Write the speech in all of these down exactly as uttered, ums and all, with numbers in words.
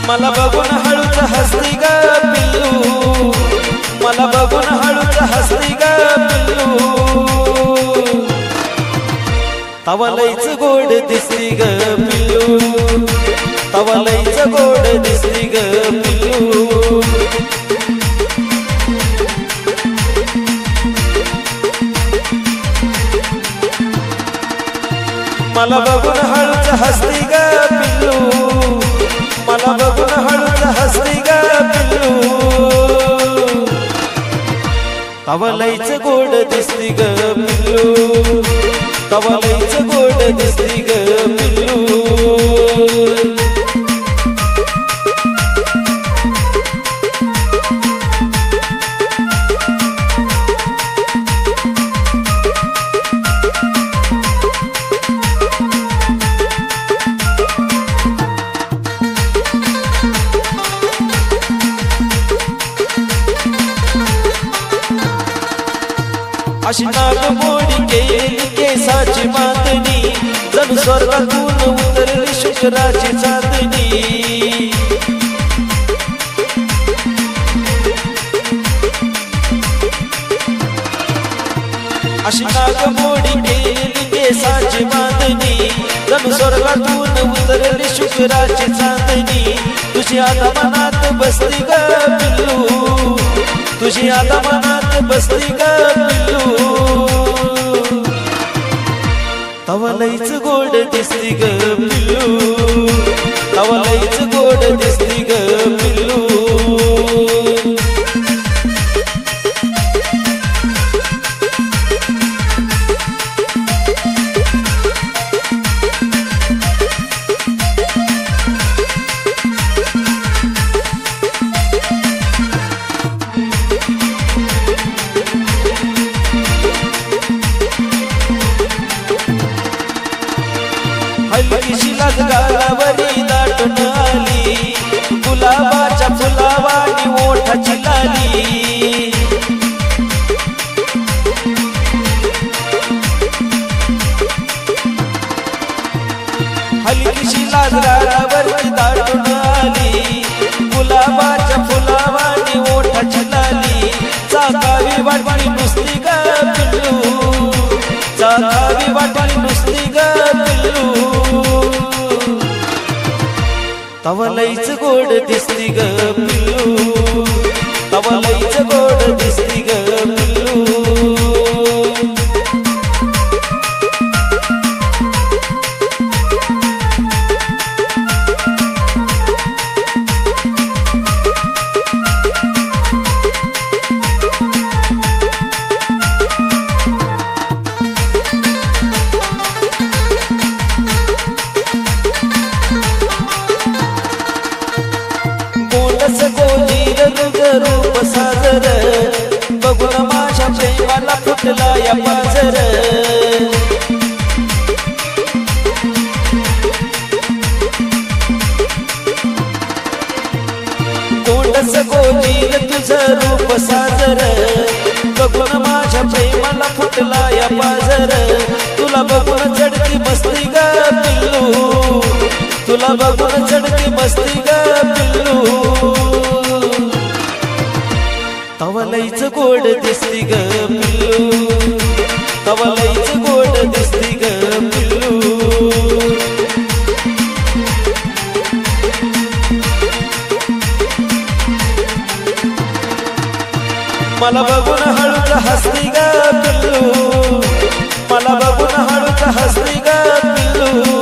मला बघून हळूच हसली ग पिल्लू, मला बघून हळूच हसली ग पिल्लू, तवा लईच गोड दिसली ग पिल्लू, तवा लईच गोड दिसली ग पिल्लू। मला बघून हळूच हसली ग पिल्लू, मला बघून हळूच हसली ग पिल्लू, तवा लईच गोड दिसली ग पिल्लू, तवा लईच गोड दिसली ग पिल्लू। अशी नागमोडी केली केसाची बांधणी, जणू स्वर्गातून उतरली शुक्राची चांदणी। अशी नागमोडी केली केसाची बांधणी, जणू स्वर्गातून उतरली शुक्राची चांदणी। तुझी आता मनात बसली ग पिल्लू, तुझी आता मनात बसली ग पिल्लू, तवा लईच गोड दिसली ग पिल्लू, तवा लईच गोड दिसली ग पिल्लू। हलकीशी लाज गालावरी दाटून आली, गुलाबाच्या फुलावानी ओठाची लाली। हलकीशी लाज गालावरी दाटून आली, गुलाबाच्या फुलावानी ओठाची लाली। चाकावी वाटली नुसती ग पिल्लू, चाकावी वाटली नुसती ग पिल्लू, तवा लईच गोड दिसली ग पिल्लू, तवा लईच गोड दिसली ग पिल्लू। गोलीर रूप साजर, बघून माझ्या प्रेमाला फुटला या पाजर। गोंडस गोलीर तुझं रूप साजर, बघून माझ्या प्रेमाला फुटला या पाजर। तुला बघून चढती मस्ती ग पिल्लू, तुला बघून चढती मस्ती ग पिल्लू, तवा लईच गोड दिसली ग पिल्लू, तवा लईच गोड दिसली ग पिल्लू। मला बघून हळूच हसली ग पिल्लू, मला बघून हळूच हसली ग पिल्लू,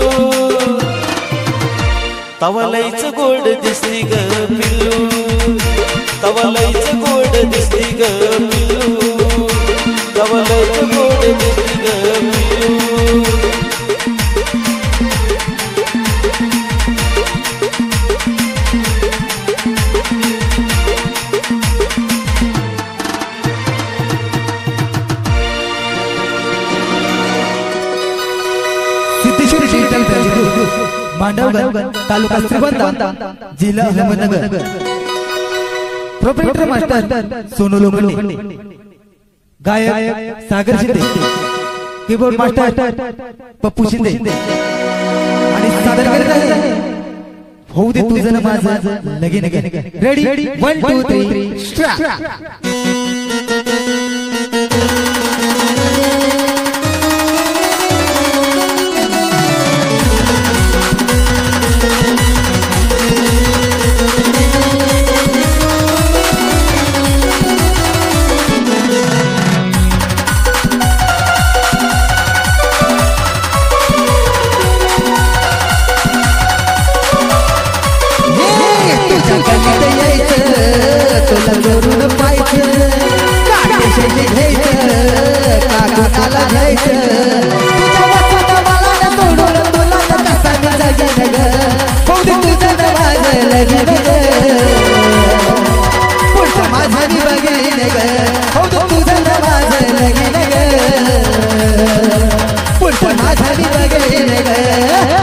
तवा लईच गोड दिसली ग पिल्लू, तवा लईच गोड दिसली ग पिल्लू, तवा लईच गोड दिसली ग पिल्लू। सिद्धेश्वर डिजिटल मांडवगड, तालुका श्रीगोंदा, जिल्हा अहमदनगर। प्रोप्रायटर मास्टर सोनू लोखंडे, गायक सागर शिंदे, कीबोर्ड मास्टर पप्पू शिंदे आणि सादर करत आहे होऊ दे तुझं न माझं लगीन ready one two three start तुला जोरून पाहिजे काटेशाची घ्यायचं कागदाला घ्यायचं तुझ्या वाचून मला न सोडून तुला न कसा मी जगेन ग होऊ दे तुझं न माझं लगीन ग पुढचं माझं मी बघेन ग होऊ दे तुझं न माझं लगीन ग पुढचं माझं मी बघेन ग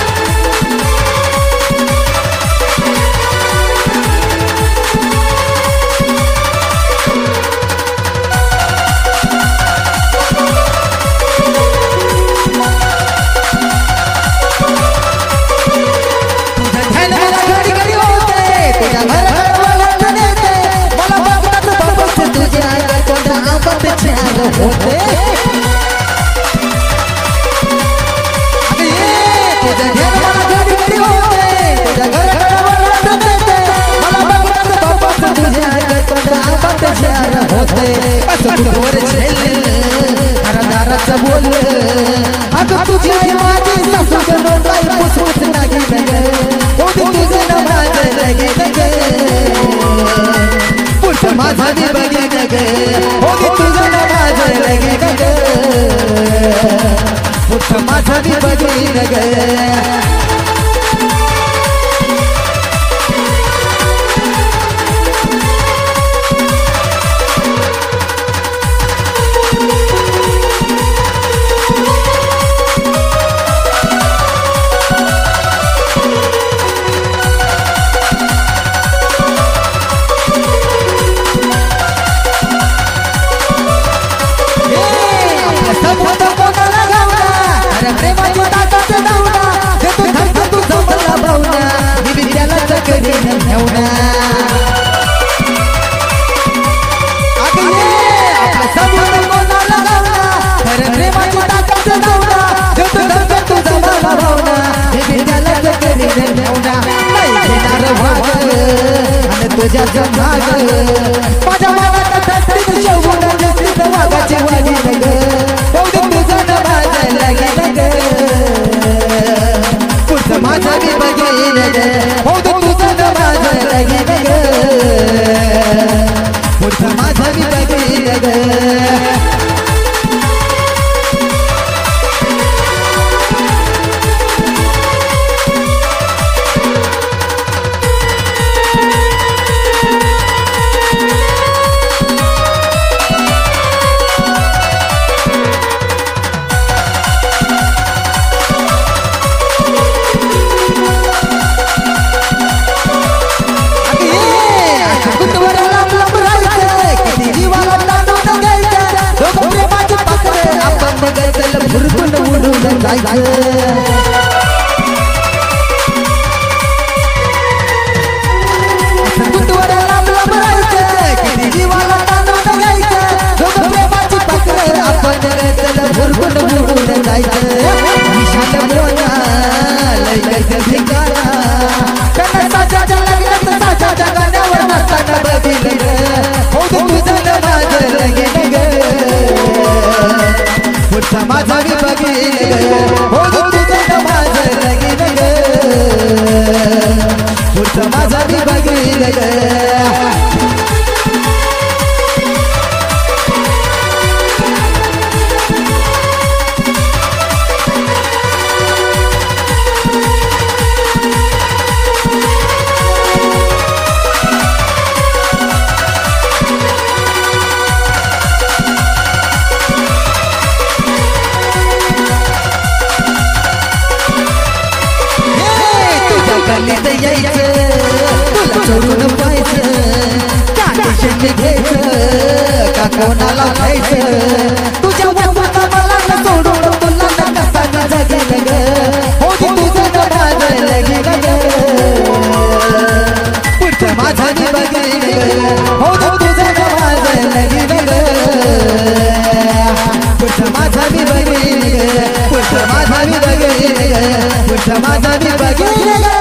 होते तुझ्या घर मला घडी घडी होते तुझ्या घर मला बघून बापाचं तुझ्या आबात शहर होते असं कुठवर घरदाराचं बोललं अगं तुझी आई माझी सासू गणोबाई पुसपुस लागेल ग होते तुझं न माझं लगेन ग पुढचं माझं मी बघेन ग होते तुझं न माझं लगेन ग पुढचं माझं मी बघेन ग तुझ्या जमाग माझ्या मनात धरती शेवून जसलीत वागाची वागीन ग होऊ दे तुझं न माझं लगीन ग पुढचं माझं मी बघेन ग होऊ दे तुझं न माझं लगीन ग पुढचं माझं मी बघेन ग माझा मी बघेन हो तुझं माझं लगीन ग पुढचं माझा मी बघेन ग गल्लीत यायचं तुला चोरून पाहायचं काटेशाने घ्यायचं का कोणाला खायचं तुझ्या वापरता मला न सोडून तुला न कसा न जगेन ग हो तुझं न माझं लगीन ग तुझ्या माझा मी बघेन ग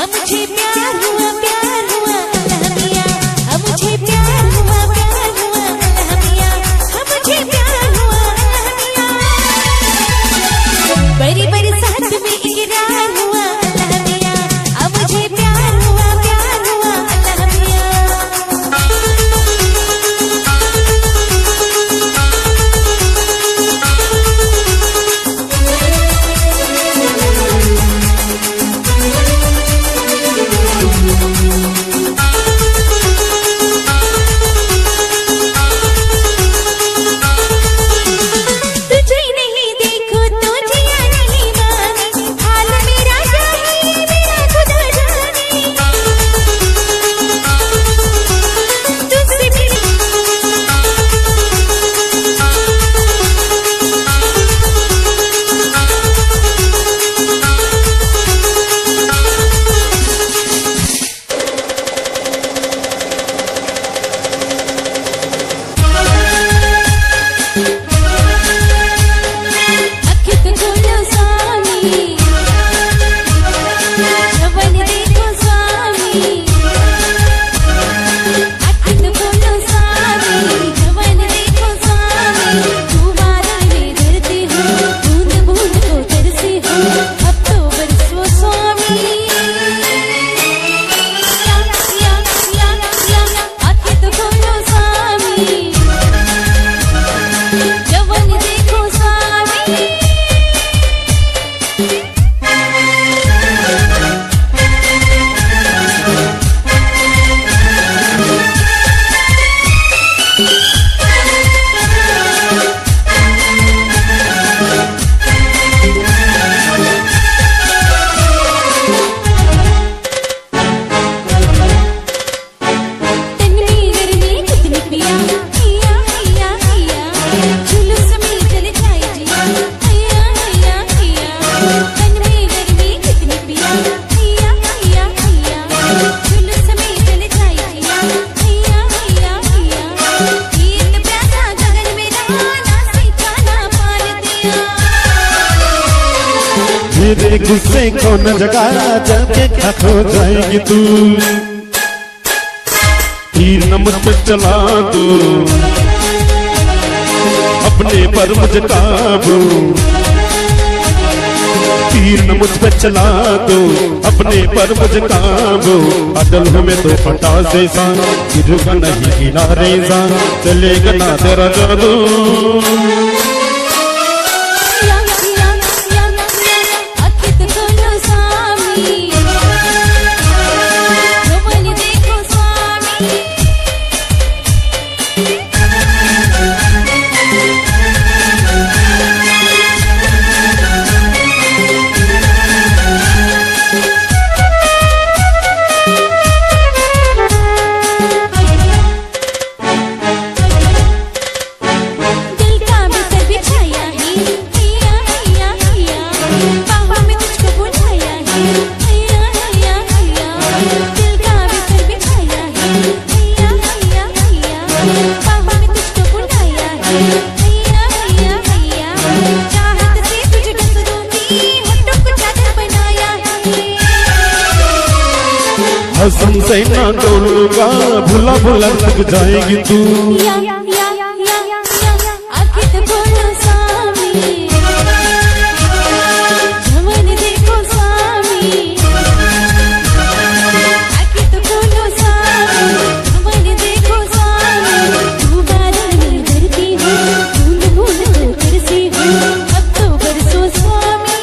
हम मुझे प्यार हुआ प्यार हुआ अल्लाह मियां हम मुझे प्यार हुआ प्यार हुआ अल्लाह मियां हम मुझे प्यार हुआ अल्लाह मियां बड़ी बड़ी साथ में इकरार हुआ अल्लाह मियां अब मुझे प्यार हुआ प्यार हुआ अल्लाह मियां मेरे गुस्से को न जगा जल के खत्म हो जाएगी तू तीर न मुझ पे चला तू अपने पर मुझे काबू तीर न मुझ पे चला दो अपने पर मुझे काबू अदल हमें तो फटा से सा गिरूंगा नहीं किनारे सा चलेगा ना तेरा जादू हसन से ना डोलूंगा भुला भुला थक जाएगी तू या, या, या, या, या, आंखें तो खोलो सामी जवान देखो सामी आंखें तो खोलो सामी जवान देखो सामी तू बादल में डरती हूँ बूंद बूंद तो तरसी हूँ अब तो बरसो स्वामी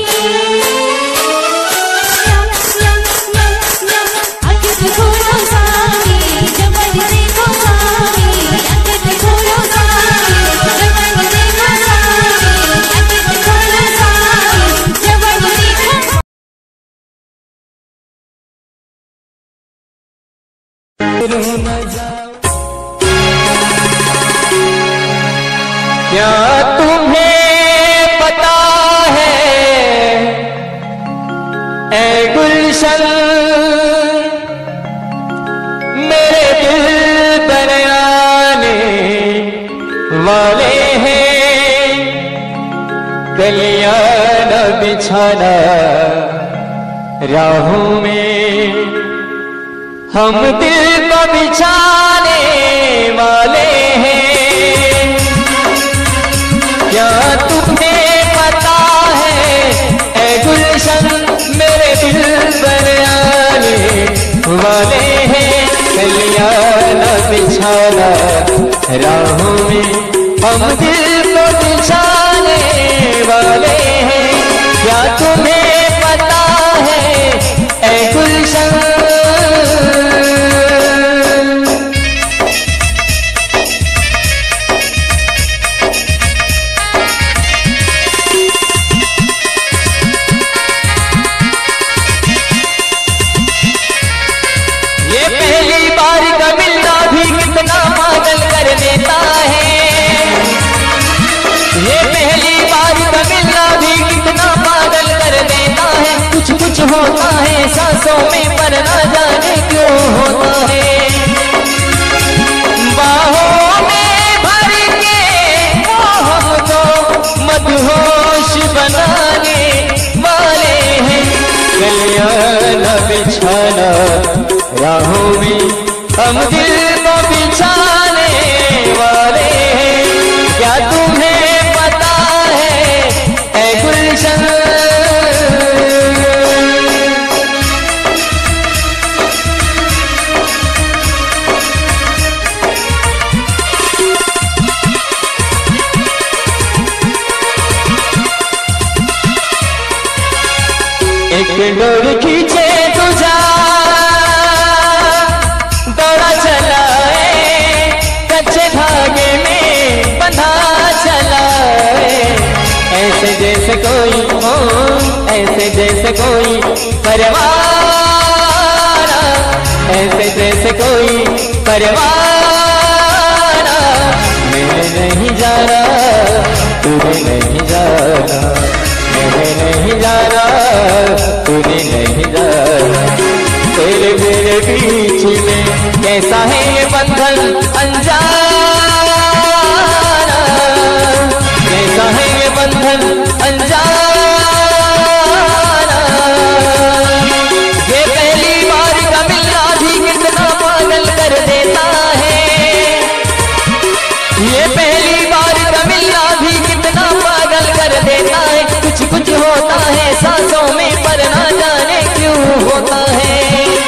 क्या तुम्हें पता है ऐ गुलशन मेरे दिल बनाने वाले हैं कलियां न बिछाना राहों में हम दिल को बिछाने वाले हैं। क्या तुम्हें पता है ऐ गुलशन मेरे दिल पर आने वाले हैं। कलियां न बिछाना राहों में हम दिल को बिछाने वाले हैं। क्या तुम्हें पता है ऐ गुलशन। ये पहली बार का मिलना भी कितना पागल कर देता है। ये पहली बार का मिलना भी कितना पागल कर देता है। कुछ कुछ होता है सांसों में पर ना जाने क्यों होता है। बाहों में भर के वो हमको मदहोश बनाने वाले हैं। गलियां न बिछाना राहों में हम दिल को बिछाने वाले हैं। क्या तुम्हें पता है ऐ गुलशन। एक डोर खींचे तुझा दौड़ा चलाए कच्चे धागे में बंधा चलाए। ऐसे जैसे कोई हो ऐसे जैसे कोई परवाना। ऐसे जैसे कोई परवाना। मैंने नहीं जाना तूने नहीं जाना। मैंने नहीं जाना तूने नहीं जाना। तेरे मेरे बीच में कैसा है ये बंधन अनजाना। कैसा है ये बंधन अनजाना। ये पहली बार का मिलना भी कितना पागल कर देता है। ये पहली बार का मिलना भी कितना पागल कर देता है। कुछ कुछ होता है सांसों में पर ना जाने क्यों होता है।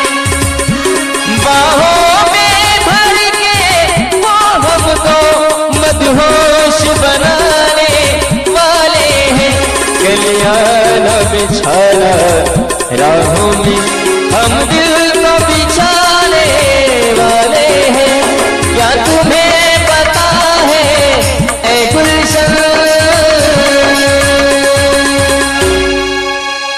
बाहों में भर के वो हमको मदहोश बनाने वाले हैं। गलियां न बिछाना राहों में हम दिल